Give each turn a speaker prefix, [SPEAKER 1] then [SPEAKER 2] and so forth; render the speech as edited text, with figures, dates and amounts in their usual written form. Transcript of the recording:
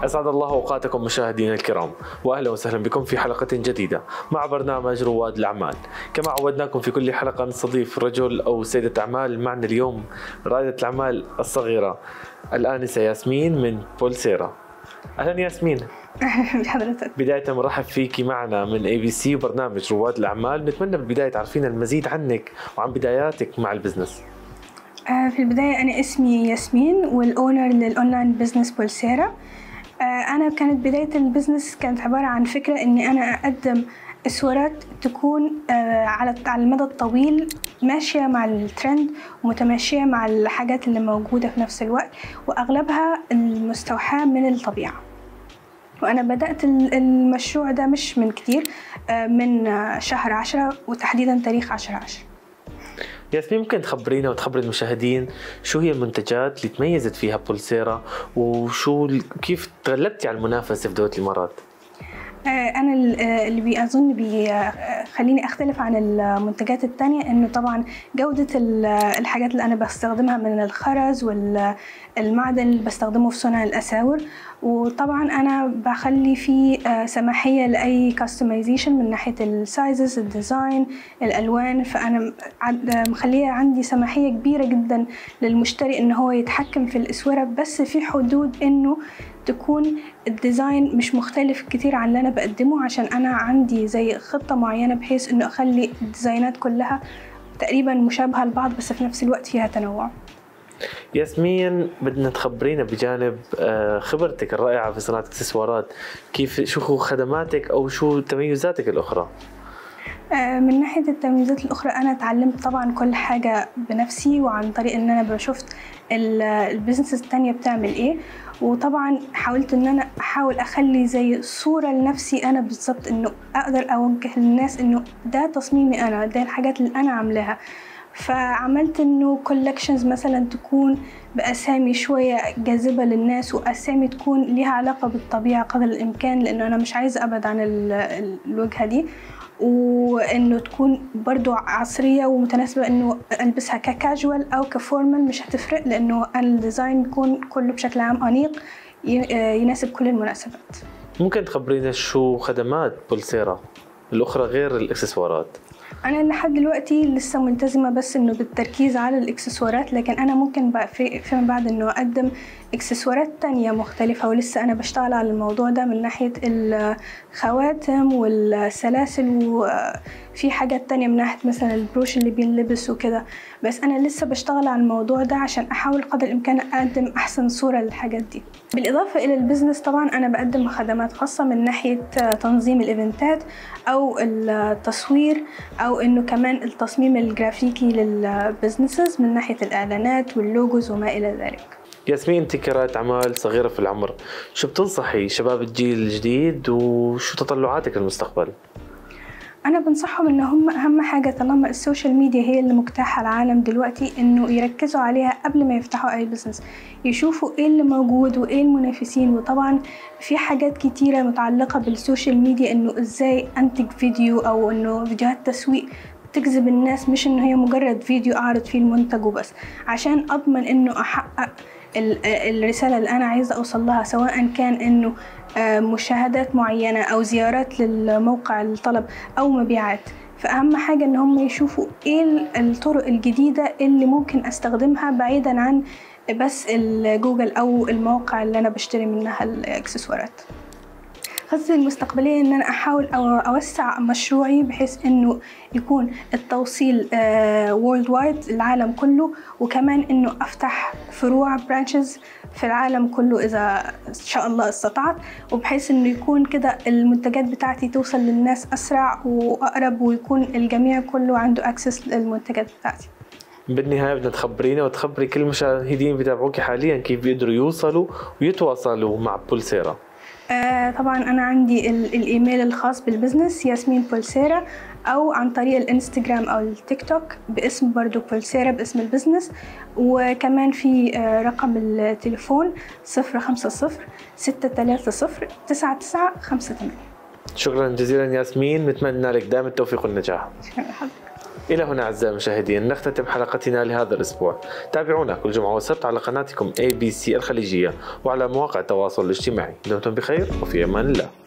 [SPEAKER 1] أسعد الله أوقاتكم مشاهدينا الكرام، وأهلا وسهلا بكم في حلقة جديدة مع برنامج رواد الأعمال. كما عودناكم في كل حلقة نستضيف رجل أو سيدة أعمال. معنا اليوم رائدة الأعمال الصغيرة الآنسة ياسمين من بولسيرا. أهلا ياسمين.
[SPEAKER 2] بحضرتك.
[SPEAKER 1] بداية مرحب فيكي معنا من ABC وبرنامج رواد الأعمال. نتمنى بالبداية تعرفين المزيد عنك وعن بداياتك مع البزنس.
[SPEAKER 2] في البداية أنا اسمي ياسمين والأونر للأونلاين بزنس بولسيرا. أنا كانت بداية البزنس كانت عبارة عن فكرة إني أنا أقدم إسورات تكون على المدى الطويل ماشية مع الترند ومتماشية مع الحاجات اللي موجودة في نفس الوقت، وأغلبها المستوحاة من الطبيعة. وأنا بدأت المشروع ده مش من كتير، من شهر 10 وتحديدا تاريخ 10/10.
[SPEAKER 1] ياسمين، ممكن تخبرينا وتخبر المشاهدين شو هي المنتجات اللي تميزت فيها بولسيرا كيف تغلبتي على المنافسة في دولة الإمارات؟
[SPEAKER 2] أنا اللي بيأظن خليني أختلف عن المنتجات التانية إنه طبعا جودة الحاجات اللي أنا بستخدمها من الخرز والمعدن اللي بستخدمه في صنع الأساور، وطبعا أنا بخلي فيه سماحية لأي كاستمايزيشن من ناحية السايزز، الديزاين، الألوان. فأنا مخلية عندي سماحية كبيرة جدا للمشتري إنه هو يتحكم في الأسورة، بس في حدود إنه تكون الديزاين مش مختلف كتير عن اللي أنا بقدمه، عشان أنا عندي زي خطة معينة بحيث إنه أخلي الديزاينات كلها تقريبا مشابهة لبعض بس في نفس الوقت فيها تنوع.
[SPEAKER 1] ياسمين، بدنا تخبرينا بجانب خبرتك الرائعة في صناعة اكسسوارات، شو خدماتك أو شو تميزاتك الأخرى؟
[SPEAKER 2] من ناحية التمييزات الأخرى أنا تعلمت طبعا كل حاجة بنفسي، وعن طريق إن أنا بشوفت البيزنس التانية بتعمل إيه، وطبعا حاولت إن أنا أحاول أخلي زي صورة لنفسي أنا بالضبط، إنه أقدر أوجه للناس إنه ده تصميمي أنا، ده الحاجات اللي أنا عاملاها. فعملت إنه كولكشنز مثلا تكون بأسامي شوية جاذبة للناس، وأسامي تكون ليها علاقة بالطبيعة قدر الإمكان، لأنه أنا مش عايزة أبعد عن الوجهة دي، وإنه تكون برضو عصرية ومتناسبة، إنه ألبسها ككاجوال أو كفورمال مش هتفرق، لأنه الديزاين يكون كله بشكل عام أنيق يناسب كل المناسبات.
[SPEAKER 1] ممكن تخبرينا شو خدمات بولسيرا الأخرى غير الإكسسوارات؟
[SPEAKER 2] أنا لحد دلوقتي لسه ملتزمة بس إنه بالتركيز على الإكسسوارات، لكن أنا ممكن بقى فيما بعد إنه أقدم إكسسوارات تانية مختلفة، ولسه أنا بشتغل على الموضوع ده من ناحية الخواتم والسلاسل، وفي حاجات تانية من ناحية مثلا البروش اللي بينلبس وكده. بس أنا لسه بشتغل على الموضوع ده عشان أحاول قدر الإمكان أقدم أحسن صورة للحاجات دي. بالإضافة إلى البزنس طبعا أنا بقدم خدمات خاصة من ناحية تنظيم الإيفنتات أو التصوير، أو إنه كمان التصميم الجرافيكي للبزنسز من ناحية الإعلانات واللوجوز وما إلى ذلك.
[SPEAKER 1] ياسمين، أنت كرائدة أعمال صغيرة في العمر، شو بتنصحي شباب الجيل الجديد وشو تطلعاتك للمستقبل؟
[SPEAKER 2] أنا بنصحهم إن هم أهم حاجة طالما السوشيال ميديا هي اللي مجتاحة العالم دلوقتي، إنه يركزوا عليها قبل ما يفتحوا أي بزنس، يشوفوا إيه اللي موجود وإيه المنافسين. وطبعا في حاجات كتيرة متعلقة بالسوشيال ميديا، إنه إزاي أنتج فيديو أو إنه فيديوهات تسويق تجذب الناس، مش إنه هي مجرد فيديو أعرض فيه المنتج وبس، عشان أضمن إنه أحقق الرسالة اللي أنا عايزة أوصل لها، سواء كان إنه مشاهدات معينة أو زيارات للموقع الطلب أو مبيعات. فأهم حاجة إن هم يشوفوا إيه الطرق الجديدة اللي ممكن أستخدمها بعيداً عن بس الجوجل أو المواقع اللي أنا بشتري منها الإكسسوارات. خطتي المستقبلية إن أنا أحاول أوسع مشروعي بحيث إنه يكون التوصيل world wide العالم كله، وكمان إنه أفتح فروع branches في العالم كله إذا إن شاء الله استطعت، وبحيث إنه يكون كده المنتجات بتاعتي توصل للناس أسرع وأقرب، ويكون الجميع كله عنده access للمنتجات بتاعتي.
[SPEAKER 1] بالنهاية بدنا تخبرينا وتخبري كل المشاهدين بيتابعوكي حاليا كيف بيقدروا يوصلوا ويتواصلوا مع بولسيرا.
[SPEAKER 2] طبعا أنا عندي الإيميل الخاص بالبزنس ياسمين بولسيرا، أو عن طريق الإنستغرام أو التيك توك باسم برضو بولسيرا باسم البزنس، وكمان في رقم التليفون 050-630-9958.
[SPEAKER 1] شكرا جزيلا ياسمين، نتمنى لك دائما التوفيق والنجاح.
[SPEAKER 2] شكرا لحضرتك.
[SPEAKER 1] إلى هنا أعزائي المشاهدين نختتم حلقتنا لهذا الأسبوع. تابعونا كل جمعة وسبت على قناتكم ABC الخليجية وعلى مواقع التواصل الاجتماعي. دمتم بخير وفي أمان الله.